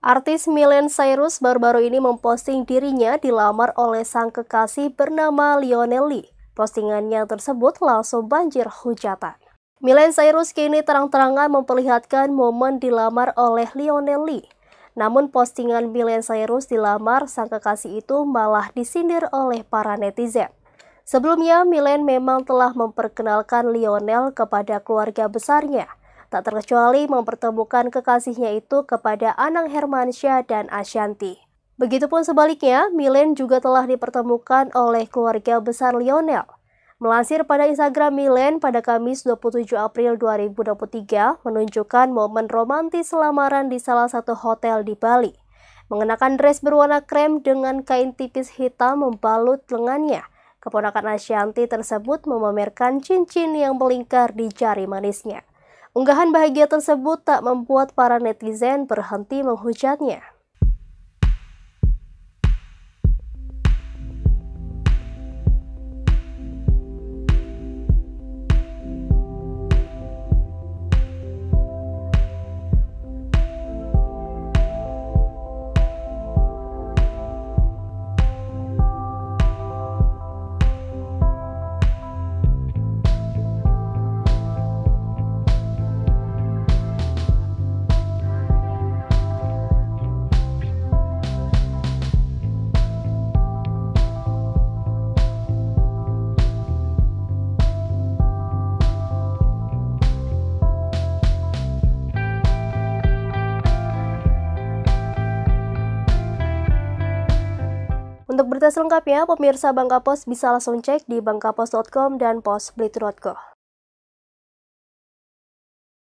Artis Miley Cyrus baru-baru ini memposting dirinya dilamar oleh sang kekasih bernama Lionel Lee. Postingannya tersebut langsung banjir hujatan. Miley Cyrus kini terang-terangan memperlihatkan momen dilamar oleh Lionel Lee. Namun postingan Miley Cyrus dilamar sang kekasih itu malah disindir oleh para netizen. Sebelumnya, Miley memang telah memperkenalkan Lionel kepada keluarga besarnya. Tak terkecuali mempertemukan kekasihnya itu kepada Anang Hermansyah dan Ashanty. Begitupun sebaliknya, Miley juga telah dipertemukan oleh keluarga besar Lionel. Melansir pada Instagram Miley pada Kamis 27 April 2023 menunjukkan momen romantis lamaran di salah satu hotel di Bali. Mengenakan dress berwarna krem dengan kain tipis hitam membalut lengannya, keponakan Ashanty tersebut memamerkan cincin yang melingkar di jari manisnya. Unggahan bahagia tersebut tak membuat para netizen berhenti menghujatnya. Untuk berita selengkapnya, pemirsa Bangka Pos bisa langsung cek di bangkapos.com dan posblitu.co.